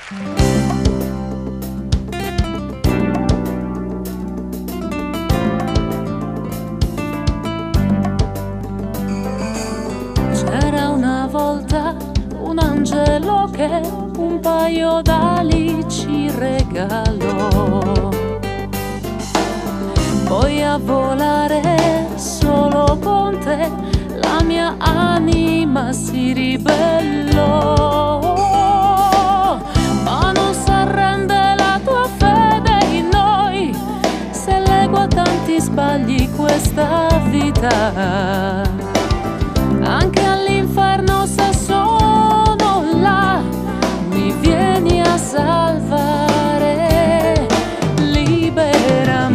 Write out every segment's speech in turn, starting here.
C'era una volta un angelo che un paio d'ali ci regalò. Poi a volare solo con te la mia anima si ribellò. Ma non s'arrende la tua fede in noi, se leggo a tanti sbagli questa vita. Anche all'inferno se sono là, mi vieni a salvare. Liberami,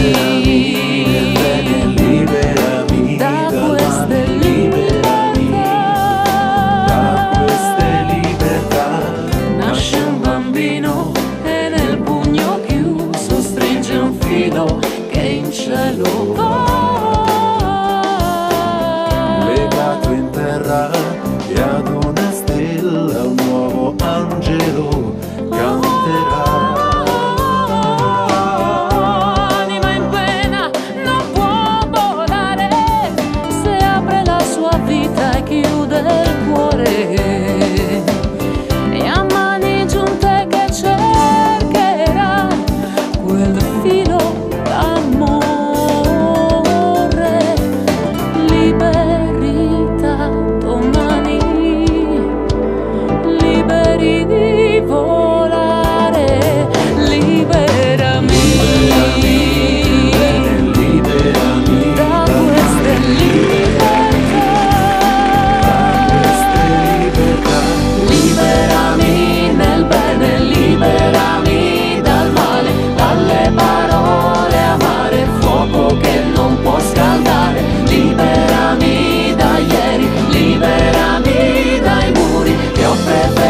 liberami da queste libertà. Nasce un bambino e nel pugno chiuso stringe un filo che in cielo va. E ad una stella un nuovo angelo canterà. Anima in pena non può volare, se apre la sua vita e chiude il cuore. E a mani giunte che cercherà quel filo d'amore. Liberità domani, liberi di volare. Liberami, liberami da queste libertà. Liberami nel bene, liberami dal male, dalle parole amare, fuoco che non può scaldare. Liberami da ieri, liberami dai muri che ho preferito.